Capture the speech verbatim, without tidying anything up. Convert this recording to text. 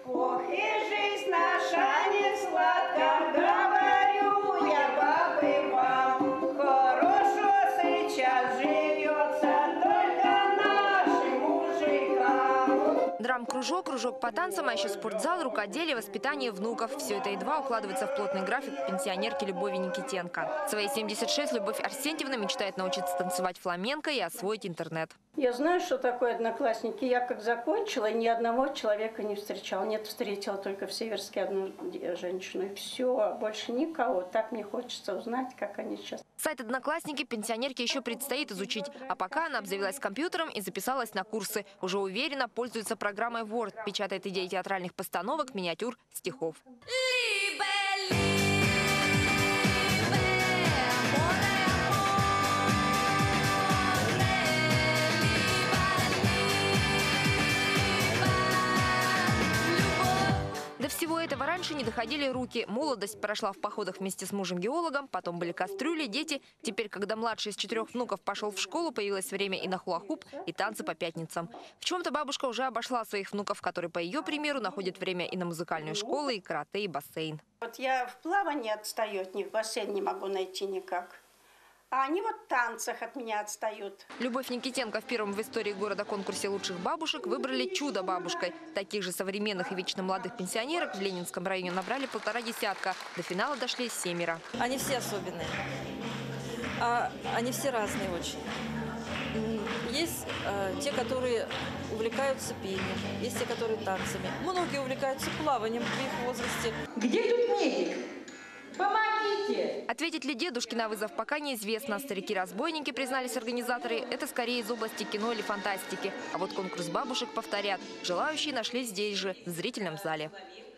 Ох, и жизнь наша не сладка, говорю я бабы вам, хорошо сейчас живется только нашим мужикам. Драм-кружок, кружок по танцам, а еще спортзал, рукоделие, воспитание внуков. Все это едва укладывается в плотный график пенсионерки Любови Никитенко. В свои семьдесят шесть Любовь Арсентьевна мечтает научиться танцевать фламенко и освоить интернет. Я знаю, что такое одноклассники. Я как закончила, ни одного человека не встречала. Нет, встретила только в Северске одну женщину. И все, больше никого. Так мне хочется узнать, как они сейчас. Сайт «Одноклассники» пенсионерке еще предстоит изучить. А пока она обзавелась компьютером и записалась на курсы. Уже уверенно пользуется программой Word. Печатает идеи театральных постановок, миниатюр, стихов. До всего этого раньше не доходили руки. Молодость прошла в походах вместе с мужем-геологом, потом были кастрюли, дети. Теперь, когда младший из четырех внуков пошел в школу, появилось время и на хула-хуп, и танцы по пятницам. В чем-то бабушка уже обошла своих внуков, которые, по ее примеру, находят время и на музыкальную школу, и карате, и бассейн. Вот я в плавании отстаю от них, бассейн не могу найти никак. А они вот в танцах от меня отстают. Любовь Никитенко в первом в истории города конкурсе лучших бабушек выбрали чудо-бабушкой. Таких же современных и вечно молодых пенсионерок в Ленинском районе набрали полтора десятка. До финала дошли семеро. Они все особенные. А, они все разные очень. Есть э, те, которые увлекаются пением, есть те, которые танцами. Многие увлекаются плаванием в их возрасте. Где тут медик? Помогите! Ответить ли дедушке на вызов пока неизвестно. Старики-разбойники, признались организаторы, это скорее из области кино или фантастики. А вот конкурс бабушек повторят. Желающие нашлись здесь же, в зрительном зале.